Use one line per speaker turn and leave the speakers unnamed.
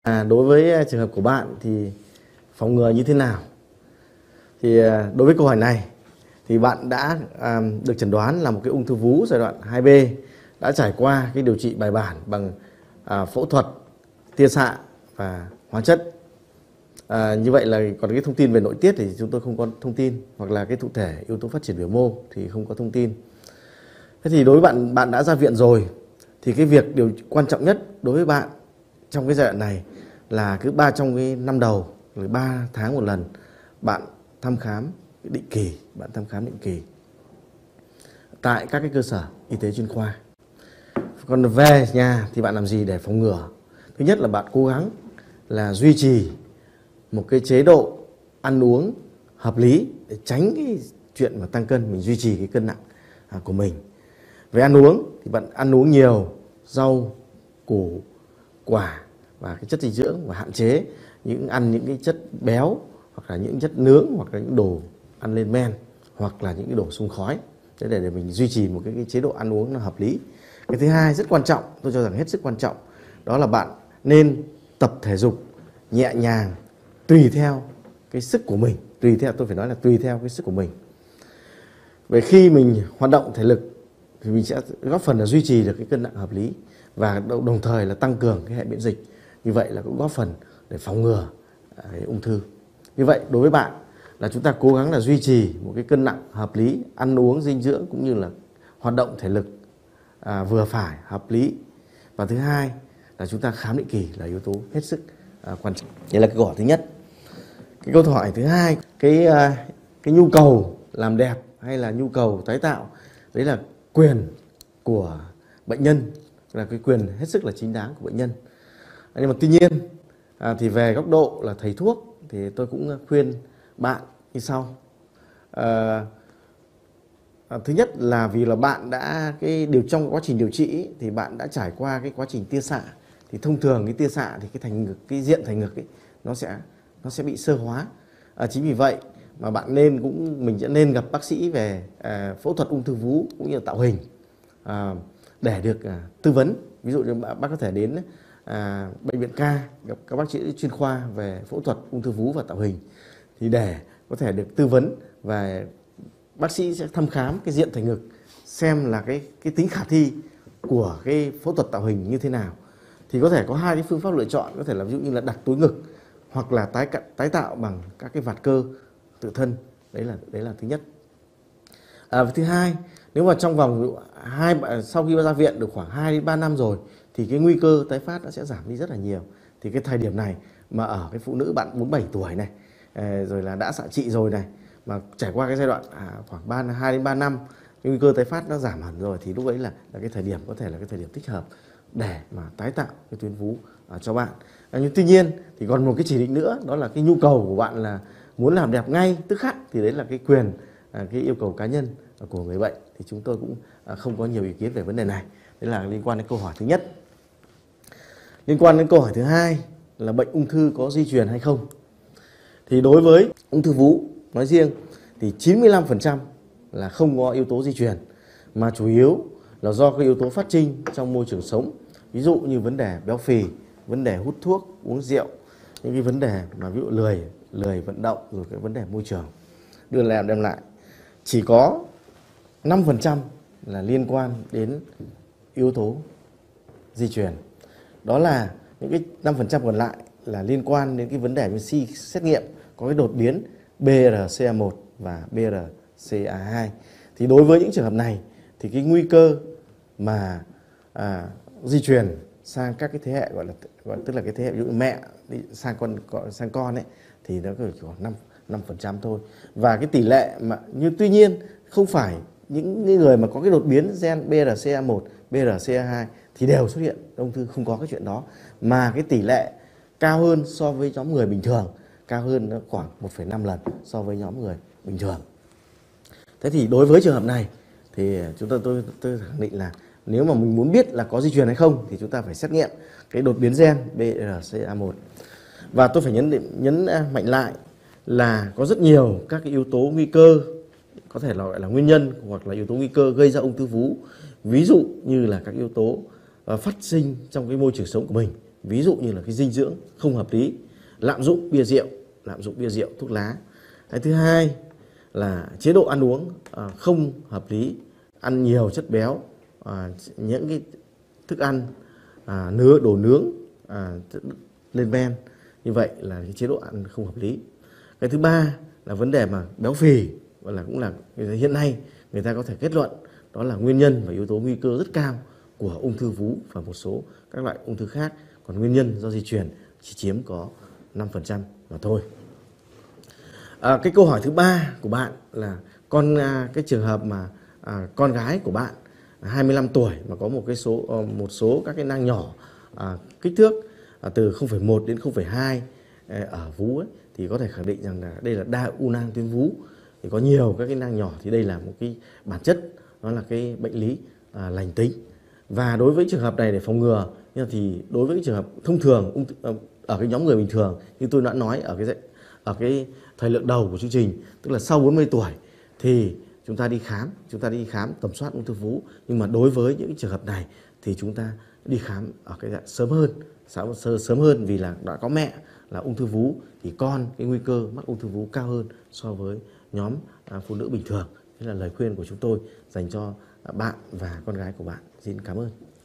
Đối với trường hợp của bạn thì phòng ngừa như thế nào? Thì đối với câu hỏi này thì bạn đã được chẩn đoán là một cái ung thư vú giai đoạn 2B, đã trải qua cái điều trị bài bản bằng phẫu thuật, tia xạ và hóa chất. Như vậy là còn cái thông tin về nội tiết thì chúng tôi không có thông tin, hoặc là cái thụ thể yếu tố phát triển biểu mô thì không có thông tin. Thế thì đối với bạn đã ra viện rồi thì cái việc điều quan trọng nhất đối với bạn trong cái giai đoạn này là cứ trong cái năm đầu, 3 tháng một lần bạn thăm khám định kỳ tại các cái cơ sở y tế chuyên khoa. Còn về nhà thì bạn làm gì để phòng ngừa? Thứ nhất là bạn cố gắng là duy trì một cái chế độ ăn uống hợp lý để tránh cái chuyện mà tăng cân, mình duy trì cái cân nặng của mình. Về ăn uống thì bạn ăn uống nhiều rau, củ, quả và cái chất dinh dưỡng, và hạn chế ăn những cái chất béo, hoặc là những chất nướng, hoặc là những đồ ăn lên men, hoặc là những cái đồ xung khói, để mình duy trì một cái chế độ ăn uống nó hợp lý. Cái thứ hai rất quan trọng, tôi cho rằng hết sức quan trọng, đó là bạn nên tập thể dục nhẹ nhàng tùy theo cái sức của mình, tôi phải nói là tùy theo cái sức của mình. Về khi mình hoạt động thể lực thì mình sẽ góp phần là duy trì được cái cân nặng hợp lý, và đồng thời là tăng cường cái hệ miễn dịch. Như vậy là cũng góp phần để phòng ngừa cái ung thư. Như vậy đối với bạn là chúng ta cố gắng là duy trì một cái cân nặng hợp lý, ăn uống dinh dưỡng cũng như là hoạt động thể lực vừa phải, hợp lý. Và thứ hai là chúng ta khám định kỳ là yếu tố hết sức quan trọng. Đây là cái câu hỏi thứ nhất. Cái câu hỏi thứ hai, cái nhu cầu làm đẹp hay là nhu cầu tái tạo, đấy là quyền của bệnh nhân, là cái quyền hết sức là chính đáng của bệnh nhân. Nhưng mà tuy nhiên thì về góc độ là thầy thuốc thì tôi cũng khuyên bạn như sau. Thứ nhất là vì là bạn đã trong quá trình điều trị thì bạn đã trải qua cái quá trình tia xạ, thì thông thường cái tia xạ thì cái diện thành ngực ấy, nó sẽ bị sơ hóa. Chính vì vậy mà mình sẽ nên gặp bác sĩ về phẫu thuật ung thư vú cũng như là tạo hình để được tư vấn. Ví dụ như bác có thể đến bệnh viện Ca gặp các bác sĩ chuyên khoa về phẫu thuật ung thư vú và tạo hình, thì để có thể được tư vấn, và bác sĩ sẽ thăm khám cái diện thành ngực xem là cái tính khả thi của cái phẫu thuật tạo hình như thế nào. Thì có thể có hai cái phương pháp lựa chọn, có thể là ví dụ như là đặt túi ngực, hoặc là tái tạo bằng các cái vạt cơ tự thân. Đấy là thứ nhất. Thứ hai, nếu mà trong vòng sau khi ra viện được khoảng 2 đến 3 năm rồi thì cái nguy cơ tái phát nó sẽ giảm đi rất là nhiều. Thì cái thời điểm này mà ở cái phụ nữ bạn 47 tuổi này, rồi là đã xạ trị rồi này, mà trải qua cái giai đoạn khoảng 2 đến 3 năm, cái nguy cơ tái phát nó giảm hẳn rồi, thì lúc ấy là cái thời điểm có thể là cái thời điểm thích hợp để mà tái tạo cái tuyến vú cho bạn. Nhưng tuy nhiên thì còn một cái chỉ định nữa, đó là cái nhu cầu của bạn là muốn làm đẹp ngay tức khắc, thì đấy là cái quyền, cái yêu cầu cá nhân của người bệnh, thì chúng tôi cũng không có nhiều ý kiến về vấn đề này. Đấy là liên quan đến câu hỏi thứ nhất. Liên quan đến câu hỏi thứ hai là bệnh ung thư có di truyền hay không. Thì đối với ung thư vú nói riêng thì 95% là không có yếu tố di truyền, mà chủ yếu là do các yếu tố phát sinh trong môi trường sống. Ví dụ như vấn đề béo phì, vấn đề hút thuốc, uống rượu, những cái vấn đề mà ví dụ lười vận động, rồi cái vấn đề môi trường đem lại. Chỉ có 5% là liên quan đến yếu tố di truyền. Đó là những cái 5% còn lại là liên quan đến cái vấn đề như xét nghiệm có cái đột biến BRCA1 và BRCA2. Thì đối với những trường hợp này thì cái nguy cơ mà di truyền sang các cái thế hệ gọi tức là cái thế hệ ví dụ mẹ sang con ấy, thì nó chỉ khoảng 5% thôi. Và cái tỷ lệ mà tuy nhiên không phải những người mà có cái đột biến gen BRCA1, BRCA2 thì đều xuất hiện ung thư, không có cái chuyện đó, mà cái tỷ lệ cao hơn so với nhóm người bình thường, cao hơn nó khoảng 1,5 lần so với nhóm người bình thường. Thế thì đối với trường hợp này thì tôi khẳng định là nếu mà mình muốn biết là có di truyền hay không thì chúng ta phải xét nghiệm cái đột biến gen BRCA1. Và tôi phải nhấn mạnh lại là có rất nhiều các cái yếu tố nguy cơ, có thể là gọi là nguyên nhân hoặc là yếu tố nguy cơ gây ra ung thư vú. Ví dụ như là các yếu tố phát sinh trong cái môi trường sống của mình ví dụ như là cái dinh dưỡng không hợp lý, lạm dụng bia rượu, thuốc lá. Cái thứ hai là chế độ ăn uống không hợp lý, ăn nhiều chất béo, những cái thức ăn đồ nướng lên men, như vậy là cái chế độ ăn không hợp lý. Cái thứ ba là vấn đề mà béo phì, và cũng là hiện nay người ta có thể kết luận đó là nguyên nhân và yếu tố nguy cơ rất cao của ung thư vú và một số các loại ung thư khác. Còn nguyên nhân do di truyền chỉ chiếm có 5% mà thôi. Cái câu hỏi thứ ba của bạn là cái trường hợp mà con gái của bạn 25 tuổi mà có một số các cái nang nhỏ kích thước từ 0,1 đến 0,2 ở vú ấy, thì có thể khẳng định rằng là đây là đa u nang tuyến vú. Thì có nhiều các cái nang nhỏ thì đây là một cái bản chất, nó là cái bệnh lý lành tính. Và đối với trường hợp này để phòng ngừa thì đối với trường hợp thông thường ở cái nhóm người bình thường như tôi đã nói ở cái thời lượng đầu của chương trình, tức là sau 40 tuổi thì chúng ta đi khám tầm soát ung thư vú. Nhưng mà đối với những trường hợp này thì chúng ta đi khám ở cái dạng sớm hơn vì là đã có mẹ là ung thư vú thì cái nguy cơ mắc ung thư vú cao hơn so với nhóm phụ nữ bình thường. Thế là lời khuyên của chúng tôi dành cho bạn và con gái của bạn. Xin cảm ơn.